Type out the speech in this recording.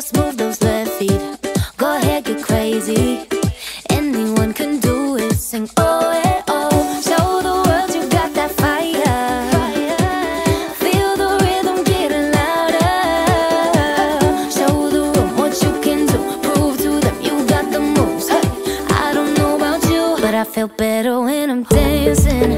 just move those left feet. Go ahead, get crazy. Anyone can do it. Sing oh yeah, oh. Show the world you got that fire. Feel the rhythm getting louder. Show the room what you can do. Prove to them you got the moves. Hey, I don't know about you, but I feel better when I'm dancing.